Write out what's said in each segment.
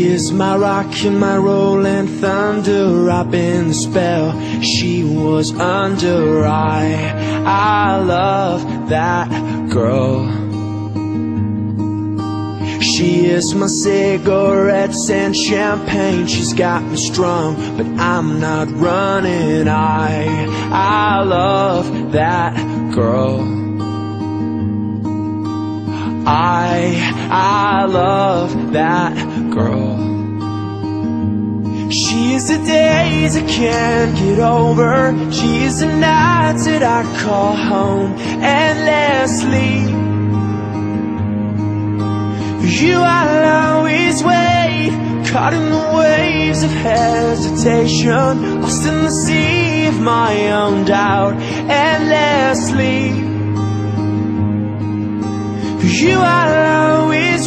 is my rock and my rolling thunder. I've been the spell she was under. I love that girl. She is my cigarettes and champagne. She's got me strung, but I'm not running. I love that girl. I love that girl. She is the days I can't get over. She is the nights that I call home endlessly. For you I'll always wait, caught in the waves of hesitation, lost in the sea of my own doubt endlessly. For you I'll always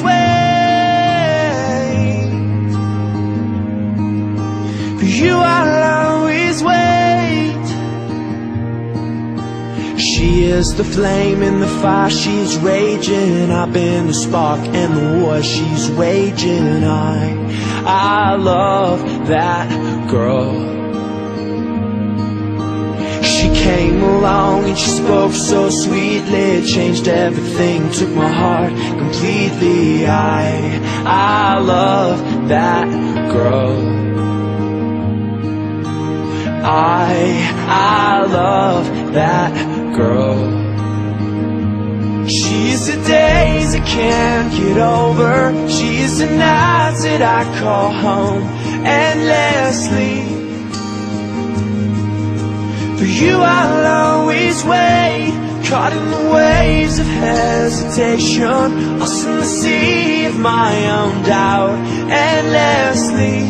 wait. For you I'll always wait. She is the flame in the fire, she's raging. I've been the spark in the war she's waging. I love that girl. She came along and she spoke so sweetly. It changed everything, took my heart completely. I love that girl. I love that girl. She's the days I can't get over. She's the nights that I call home endlessly. For you I'll always wait, caught in the waves of hesitation, lost in the sea of my own doubt endlessly.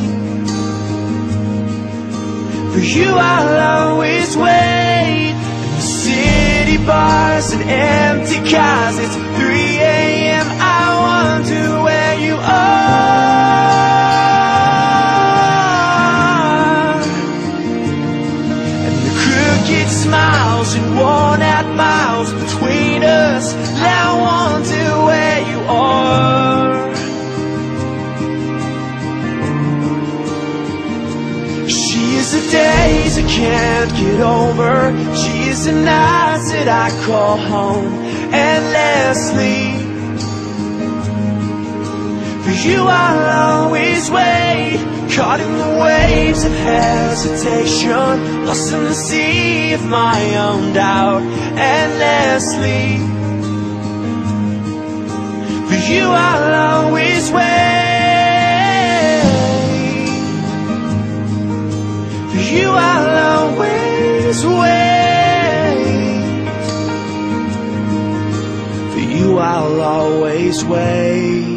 For you I'll always wait. In the city bars and empty cars, it's 3 a.m. I wonder where you are. And the crooked smiles and worn out miles between us, I wonder where you are. She is the days I can't get over. She is the nights that I call home endlessly. For you I'll always wait, caught in the waves of hesitation, lost in the sea of my own doubt endlessly. For you I'll always wait. For you I'll always wait. For you I'll always wait.